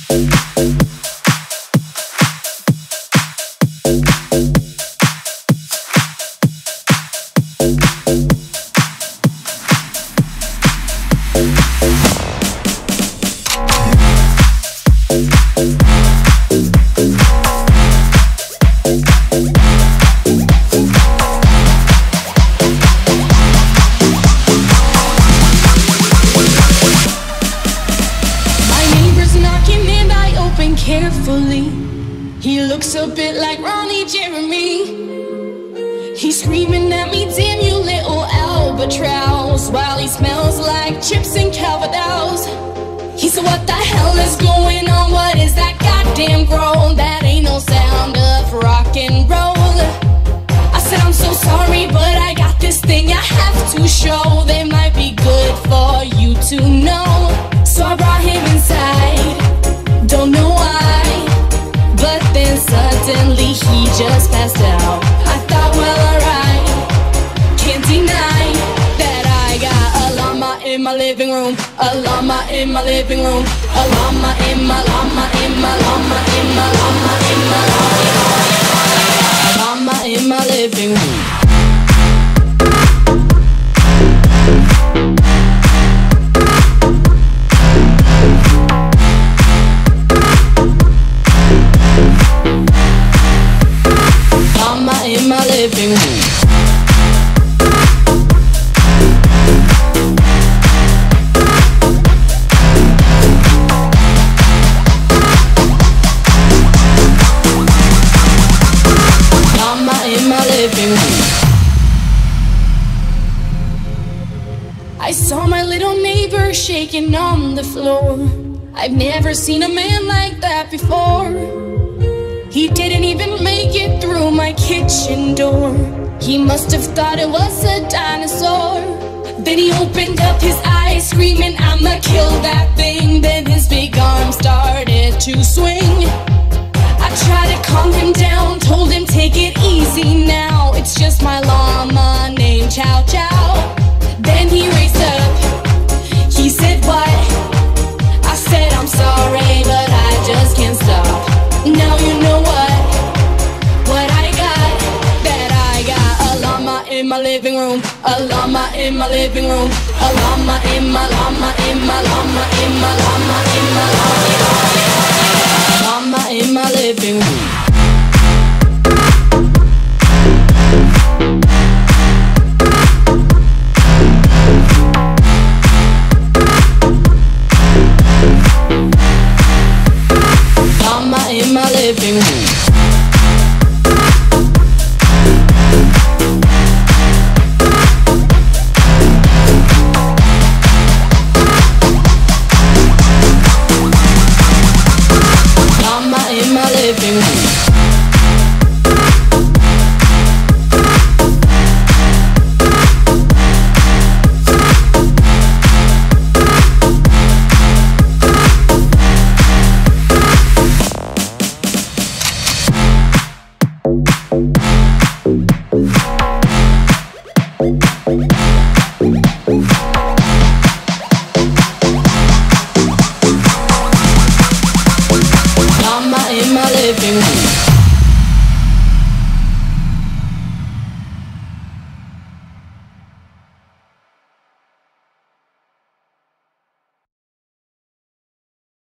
Carefully, he looks a bit like Ronnie Jeremy. He's screaming at me, damn you little albatross, while he smells like chips and Calvados. He said, what the hell is going on? What is that goddamn growl? That ain't no sound of rock and roll. I said, I'm so sorry, but I got this thing I have to show. They might be good for you to know. So I brought him inside, don't know why, but then suddenly he just passed out. I thought, well, alright, can't deny that I got a llama in my living room, a llama in my living room, a llama in my llama in my llama in my llama in my llama in my living room. In my living room. Mama in my living room. I saw my little neighbor shaking on the floor. I've never seen a man like that before. He didn't even make it through my kitchen door. He must have thought it was a dinosaur. Then he opened up his eyes, screaming, I'ma kill that thing. Then his big arm started to swing. I tried to calm him down, told him take it easy now. It's just my llama named Chow Chow. Then he raised up, he said what? I said I'm sorry, but I just can't stop. Now you know what I got, that I got a llama in my living room, a llama in my living room, a llama in my llama in my llama in my llama in my llama in my living room. In my living room. Mama in my living room. In my living room.